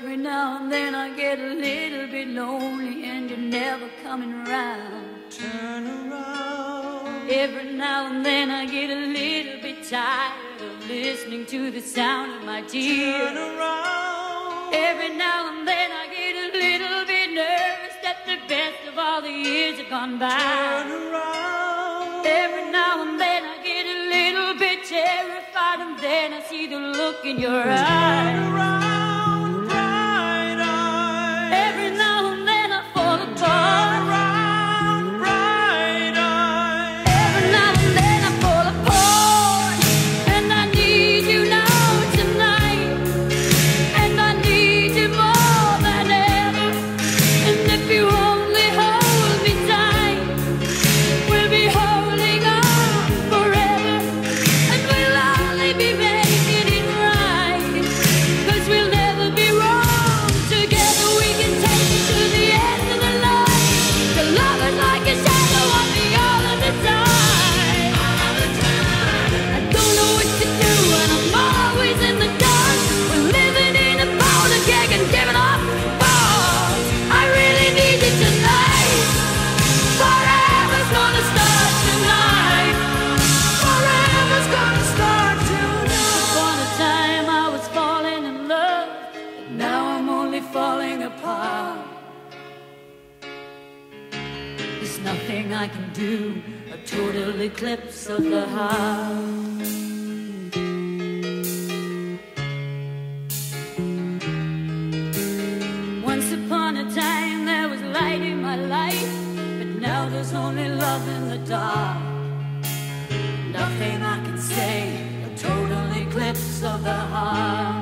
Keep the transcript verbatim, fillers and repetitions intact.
Every now and then I get a little bit lonely and you're never coming around. Turn around. Every now and then I get a little bit tired of listening to the sound of my tears. Turn around. Every now and then I get a little bit nervous that the best of all the years have gone by. Turn around. Every now and then I get a little bit terrified, and then I see the look in your eyes. Turn around, bright eyes. Every now and then I fall Turn apart. around, bright eyes. Every now and then I fall apart, and I need you now tonight, and I need you more than ever. And if you only hold me tight, we'll be holding on forever, and we'll only be making it right, 'cause we'll never be wrong. Together we can take it to the end of the line. The love is like a shadow on me all of the time. I don't know what to do and I'm always in the dark. We're living in a powder keg and giving up balls. I really need you tonight. Forever's gonna start tonight. Forever's gonna start tonight. Upon a time I was falling in love, but now I'm only falling apart. There's nothing I can do, a total eclipse of the heart. Once upon a time there was light in my life, but now there's only love in the dark. Nothing I can say, a total eclipse of the heart.